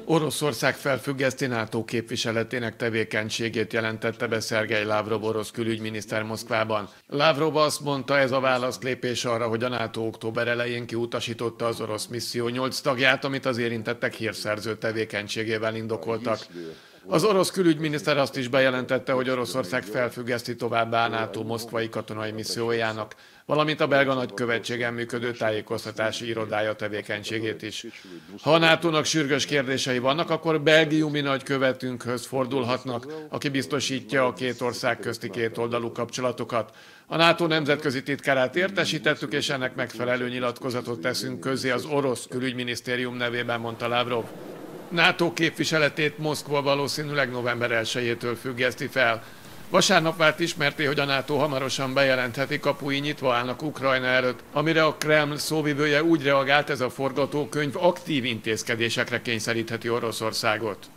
Oroszország felfüggeszti NATO képviseletének tevékenységét, jelentette be Szergej Lavrov orosz külügyminiszter Moszkvában. Lavrov azt mondta, ez a válaszlépés arra, hogy a NATO október elején kiutasította az orosz misszió 8 tagját, amit az érintettek hírszerző tevékenységével indokoltak. Az orosz külügyminiszter azt is bejelentette, hogy Oroszország felfüggeszti továbbá a NATO moszkvai katonai missziójának, valamint a belga nagykövetségen működő tájékoztatási irodája tevékenységét is. Ha a NATO-nak sürgős kérdései vannak, akkor belgiumi nagykövetünkhöz fordulhatnak, aki biztosítja a két ország közti kétoldalú kapcsolatokat. A NATO nemzetközi titkárát értesítettük, és ennek megfelelő nyilatkozatot teszünk közzé az orosz külügyminisztérium nevében, mondta Lavrov. NATO képviseletét Moszkva valószínűleg november 1-től függeszti fel. Vasárnap vált ismerté, hogy a NATO hamarosan bejelentheti, kapui nyitva állnak Ukrajna előtt, amire a Kreml szóvivője úgy reagált, ez a forgatókönyv aktív intézkedésekre kényszerítheti Oroszországot.